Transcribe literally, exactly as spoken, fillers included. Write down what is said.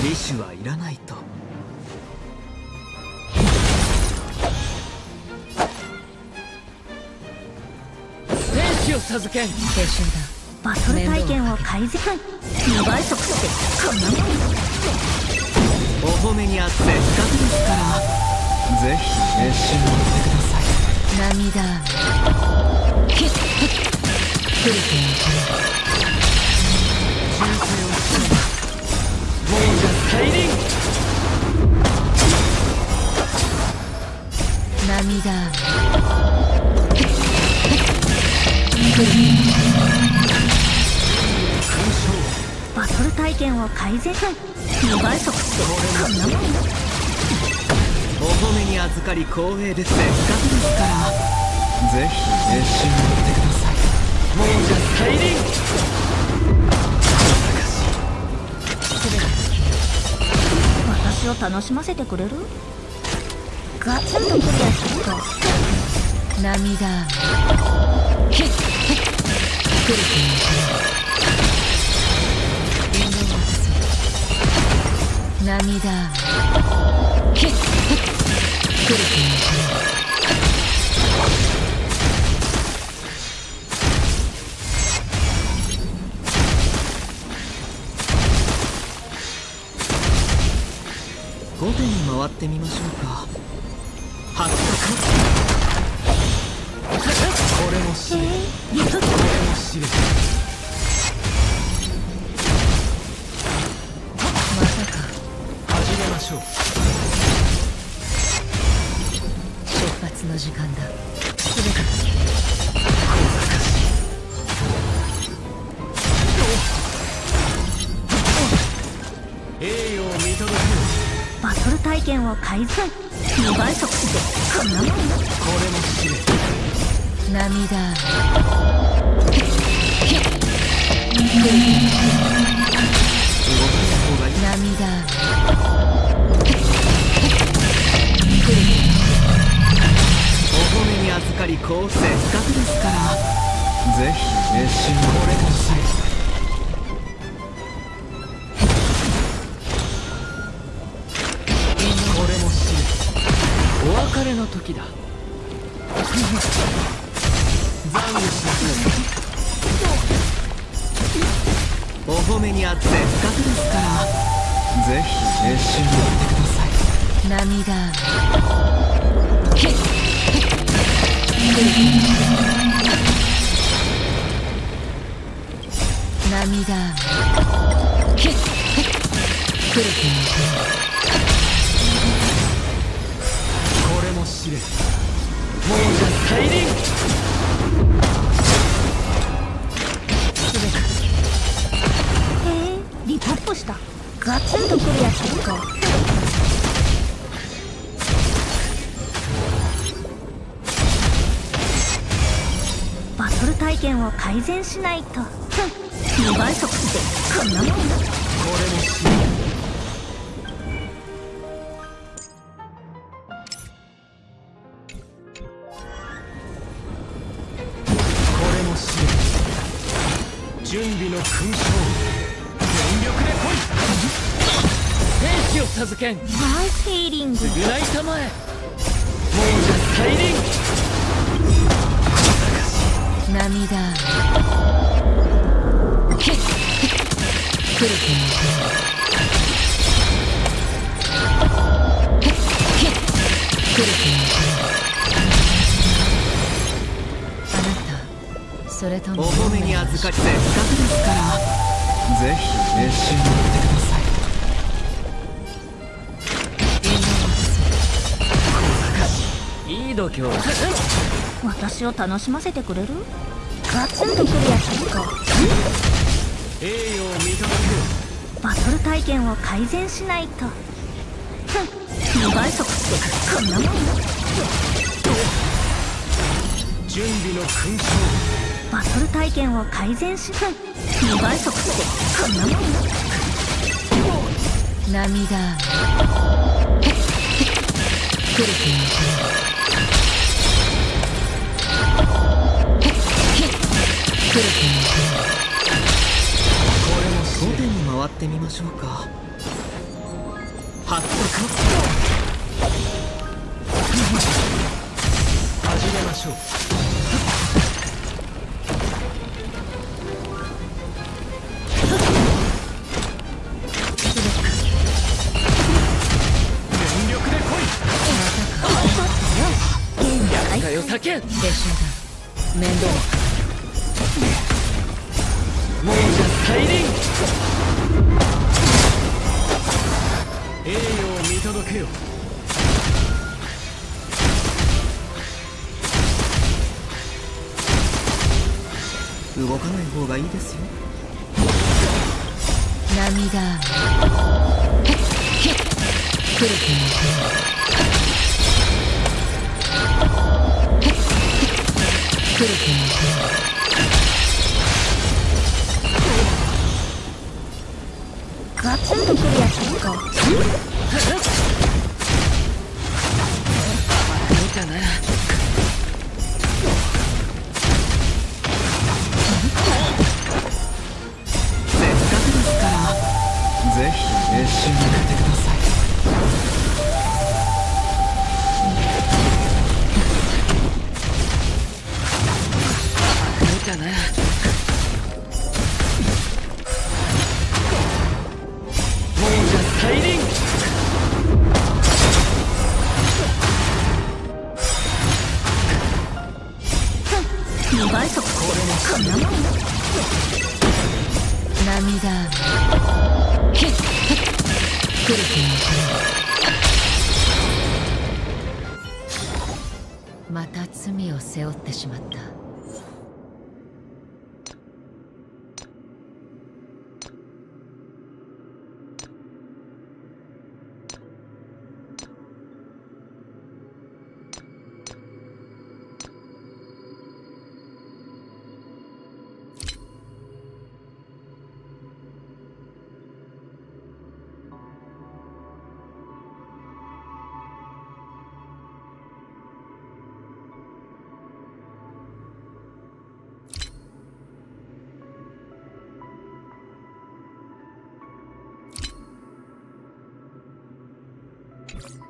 意志はいらないと。天使を授けん。 手順だ。バトル体験を改善。にばい速ってこんなもん。 お褒めにあってせっかくですから、ぜひ召し上がってください。 涙雨。ヒッヒッ。フルテン銃声をして亡者大輪。 涙雨。バトル体験を改善。にばい速ってこんなもん。 お褒めに預かり光栄でせっかくですから、ぜひ召し上がってください。亡者大輪。 私を楽しませてくれる？ガツンとクリアしていこう。涙雨。ヒッヒッ。フルテン涙雨。ヒッヒッ。フルテン後手に回ってみましょうか。発作。これも知れ。これも知れ。 まさか。 始めましょう。 出発の時間だ。すべて栄誉を見届ける。 バトル体験を改善。にばい速ってこんなもん。 これも知れ。 涙雨。ヒッ。涙雨。 お褒めに預かりこうせっかくですから、ぜひ召し上がってください。これも知れ。お別れの時だ。残念しなさい。お褒めにあってせっかくですから、ぜひ召し上がってください。 涙雨。ヒッヒッ。涙雨。ヒッヒッ。フルテンこれも知れ。亡者大輪。 へえ、リポップした。ガツンとクリアしていこう。バトル体験を改善しないと。にばい速ってこんなもん。 これも知れ。準備の勲章、全力で来い。天使を授けん。 ナイスヒーリング。 償いたまえ。亡者大輪。 涙雨。ヒッヒッ。フルテンヒッヒッ。フルテンあなた、それともお褒めに預かりせっかくですから、ぜひ召し上がってください。いい度胸。 私を楽しませてくれる？ガツンとクリアしていこう。 栄誉を見届ける。 バトル体験を改善しないと。にばい速ってこんなもん。 準備の勲章。 バトル体験を改善しにばい速ってこんなもん。涙雨。フルテンフルテンこれも後手に回ってみましょうか。 発始めましょう。全力で来い。厄介を避けん。 でしょうが面倒亡者再臨。栄誉を見届けよ。動かない方がいいですよ。 涙雨来る気も来る気も来る。ガツンとくるやつか。 いいかな。せっかくですからぜひ召し上がってください。いいかな。再臨。 にばい速こんなもん。涙雨来る気も来る。また罪を背負ってしまった。 you